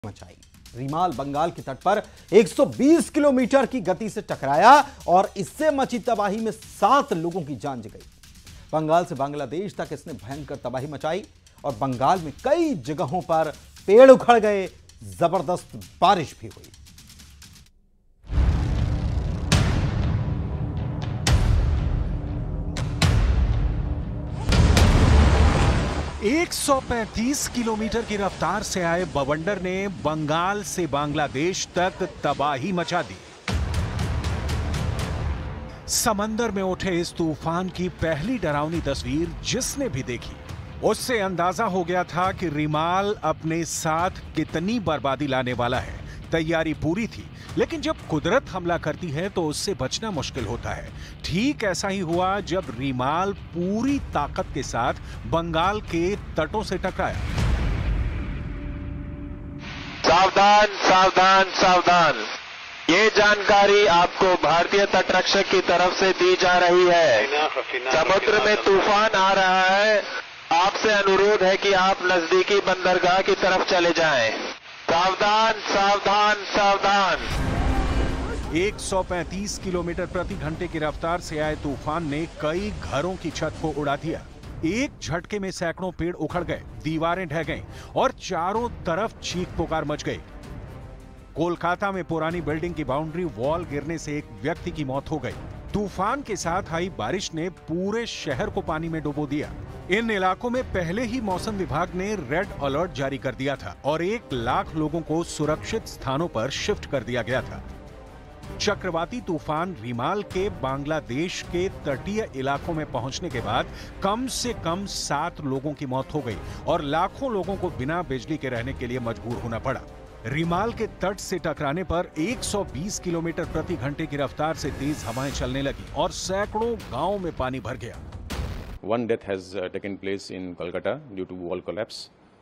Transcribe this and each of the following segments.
मचाई। रीमाल बंगाल के तट पर 120 किलोमीटर की गति से टकराया और इससे मची तबाही में 7 लोगों की जान गई। बंगाल से बांग्लादेश तक इसने भयंकर तबाही मचाई और बंगाल में कई जगहों पर पेड़ उखड़ गए, जबरदस्त बारिश भी हुई। 135 किलोमीटर की रफ्तार से आए बवंडर ने बंगाल से बांग्लादेश तक तबाही मचा दी। समंदर में उठे इस तूफान की पहली डरावनी तस्वीर जिसने भी देखी, उससे अंदाजा हो गया था कि रीमाल अपने साथ कितनी बर्बादी लाने वाला है। तैयारी पूरी थी, लेकिन जब कुदरत हमला करती है तो उससे बचना मुश्किल होता है। ठीक ऐसा ही हुआ जब रीमाल पूरी ताकत के साथ बंगाल के तटों से टकराया। सावधान सावधान सावधान, ये जानकारी आपको भारतीय तटरक्षक की तरफ से दी जा रही है। समुद्र में तूफान आ रहा है, आपसे अनुरोध है कि आप नजदीकी बंदरगाह की तरफ चले जाएं। सावधान सावधान सावधान। 135 किलोमीटर प्रति घंटे की रफ्तार से आए तूफान ने कई घरों की छत को उड़ा दिया। एक झटके में सैकड़ों पेड़ उखड़ गए, दीवारें ढह गईं और चारों तरफ चीख पुकार मच गई। कोलकाता में पुरानी बिल्डिंग की बाउंड्री वॉल गिरने से एक व्यक्ति की मौत हो गई। तूफान के साथ आई बारिश ने पूरे शहर को पानी में डुबो दिया। इन इलाकों में पहले ही मौसम विभाग ने रेड अलर्ट जारी कर दिया था और 1 लाख लोगों को सुरक्षित स्थानों पर शिफ्ट कर दिया गया था। चक्रवाती तूफान रीमाल के बांग्लादेश के तटीय इलाकों में पहुंचने के बाद कम से कम 7 लोगों की मौत हो गई और लाखों लोगों को बिना बिजली के रहने के लिए मजबूर होना पड़ा। रीमाल के तट से टकराने पर 120 किलोमीटर प्रति घंटे की रफ्तार से तेज हवाएं चलने लगी और सैकड़ों गांवों में पानी भर गया। One death has taken place in Kolkata due to wall collapse,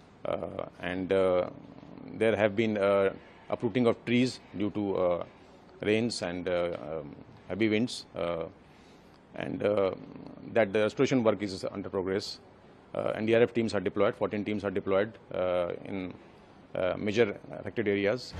and there have been uprooting of trees due to rains and heavy winds, and that the restoration work is under progress. NDRF teams are deployed, 14 teams are deployed in major affected areas.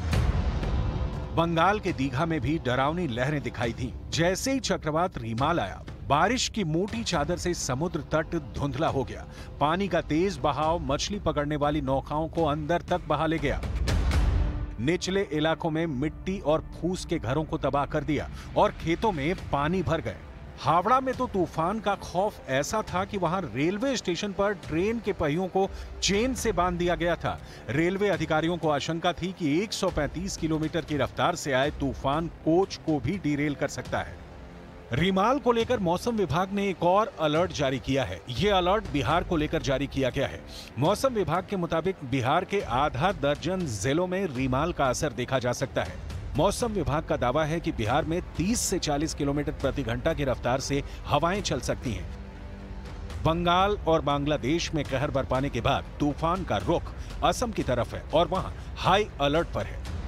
Bengal के दीघा में भी डरावनी लहरें दिखाई थी। जैसे ही चक्रवात रीमाल आया, बारिश की मोटी चादर से समुद्र तट धुंधला हो गया। पानी का तेज बहाव मछली पकड़ने वाली नौकाओं को अंदर तक बहा ले गया। निचले इलाकों में मिट्टी और फूस के घरों को तबाह कर दिया और खेतों में पानी भर गए। हावड़ा में तो तूफान का खौफ ऐसा था कि वहां रेलवे स्टेशन पर ट्रेन के पहियों को चेन से बांध दिया गया था। रेलवे अधिकारियों को आशंका थी कि 135 किलोमीटर की रफ्तार से आए तूफान कोच को भी डिरेल कर सकता है। रीमाल को लेकर मौसम विभाग ने एक और अलर्ट जारी किया है। यह अलर्ट बिहार को लेकर जारी किया गया है। मौसम विभाग के मुताबिक बिहार के आधा दर्जन जिलों में रीमाल का असर देखा जा सकता है। मौसम विभाग का दावा है कि बिहार में 30 से 40 किलोमीटर प्रति घंटा की रफ्तार से हवाएं चल सकती हैं। बंगाल और बांग्लादेश में कहर बरपाने के बाद तूफान का रुख असम की तरफ है और वहां हाई अलर्ट पर है।